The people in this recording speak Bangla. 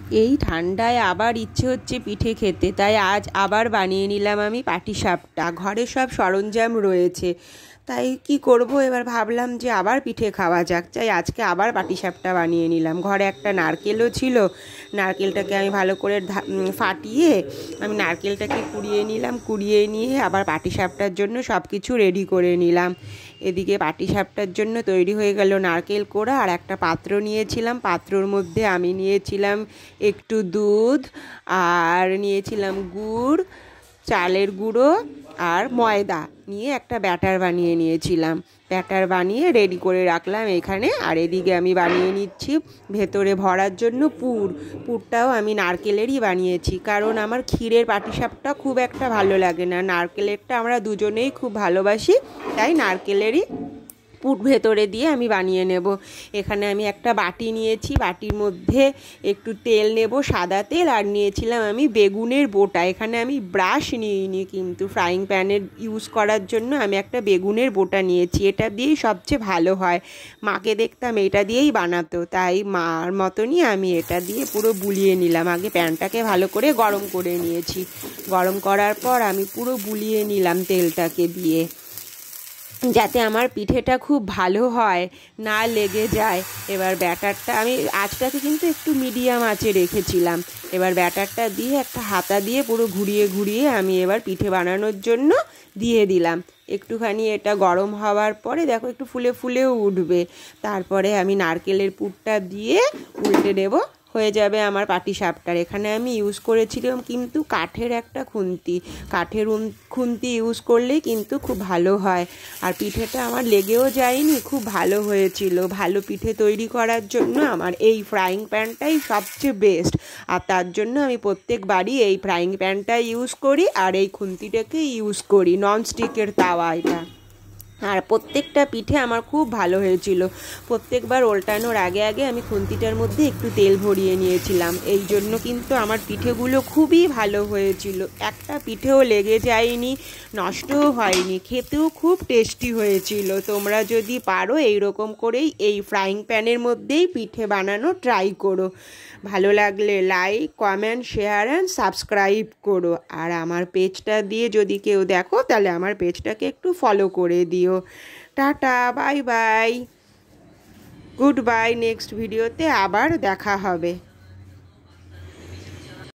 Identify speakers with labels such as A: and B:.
A: এই ঠান্ডায় আবার ইচ্ছে হচ্ছে পিঠে খেতে, তাই আজ আবার বানিয়ে নিলাম আমি পাটিসাপটা। ঘরে সব সরঞ্জাম রয়েছে, তাই কি করব, এবার ভাবলাম যে আবার পিঠে খাওয়া যাক, তাই আজকে আবার পাটিসাপটা বানিয়ে নিলাম। ঘরে একটা নারকেলও ছিল, নারকেলটাকে আমি ভালো করে ফাটিয়ে আমি নারকেলটাকে কুড়িয়ে নিলাম। কুড়িয়ে নিয়ে আবার পাটিসাপটার জন্য সব কিছু রেডি করে নিলাম। এদিকে পাটিসাপটার জন্য তৈরি হয়ে গেল নারকেল কোড়া। আর একটা পাত্র নিয়েছিলাম, পাত্রর মধ্যে আমি নিয়েছিলাম একটু দুধ, আর নিয়েছিলাম গুড়, চালের গুঁড়ো আর ময়দা নিয়ে একটা ব্যাটার বানিয়ে নিয়েছিলাম। ব্যাটার বানিয়ে রেডি করে রাখলাম এখানে। আর এদিকে আমি বানিয়ে নিচ্ছি ভেতরে ভরার জন্য পুরটাও আমি নারকেলেরই বানিয়েছি, কারণ আমার ক্ষীরের পাটিসাপটা খুব একটা ভালো লাগে না, নারকেলেরটা আমরা দুজনেই খুব ভালোবাসি, তাই নারকেলেরই পুর ভেতরে দিয়ে আমি বানিয়ে নেব। এখানে আমি একটা বাটি নিয়েছি, বাটির মধ্যে একটু তেল নেব, সাদা তেল, আর নিয়েছিলাম আমি বেগুনের বোটা। এখানে আমি ব্রাশ নিইনি, কিন্তু ফ্রাইং প্যানের ইউজ করার জন্য আমি একটা বেগুনের বোটা নিয়েছি। এটা দিয়েই সবচেয়ে ভালো হয়, মাকে দেখতাম এটা দিয়েই বানাতো, তাই মার মতনই আমি এটা দিয়ে পুরো বুলিয়ে নিলাম। আগে প্যানটাকে ভালো করে গরম করে নিয়েছি, গরম করার পর আমি পুরো বুলিয়ে নিলাম তেলটাকে দিয়ে, যাতে আমার পিঠেটা খুব ভালো হয়, না লেগে যায়। এবার ব্যাটারটা আমি আঁচটাকে কিন্তু একটু মিডিয়াম আঁচে রেখেছিলাম। এবার ব্যাটারটা দিয়ে একটা হাতা দিয়ে পুরো ঘুরিয়ে ঘুরিয়ে আমি এবার পিঠে বানানোর জন্য দিয়ে দিলাম। একটুখানি এটা গরম হওয়ার পরে দেখো একটু ফুলে ফুলেও উঠবে। তারপরে আমি নারকেলের পুরটা দিয়ে উল্টে দেবো, হয়ে যাবে আমার পাটিসাপটার। এখানে আমি ইউজ করেছিলাম কিন্তু কাঠের একটা খুন্তি, কাঠের খুন্তি ইউজ করলেই কিন্তু খুব ভালো হয়। আর পিঠেটা আমার লেগেও যায়নি, খুব ভালো হয়েছিল। ভালো পিঠে তৈরি করার জন্য আমার এই ফ্রাইং প্যানটাই সবচেয়ে বেস্ট, আর তার জন্য আমি প্রত্যেকবারই এই ফ্রাইং প্যানটা ইউজ করি আর এই খুন্তিটাকে ইউজ করি, ননস্টিকের তাওয়া এটা। আর প্রত্যেকটা পিঠে আমার খুব ভালো হয়েছিল। প্রত্যেকবার উল্টানোর আগে আগে আমি খুন্তিটার মধ্যে একটু তেল ভরিয়ে নিয়েছিলাম, এই জন্য কিন্তু আমার পিঠেগুলো খুবই ভালো হয়েছিল। একটা পিঠেও লেগে যায়নি, নষ্টও হয়নি, খেতেও খুব টেস্টি হয়েছিল। তোমরা যদি পারো এই রকম করেই এই ফ্রাইং প্যানের মধ্যেই পিঠে বানানো ট্রাই করো। ভালো লাগলে like, comment, share and subscribe করো। আর আমার পেজটা দিয়ে যদি কেউ দেখো, তাহলে আমার পেজটাকে একটু ফলো করে দিও। Tata, bye bye, good bye. Next ভিডিওতে আবার দেখা হবে।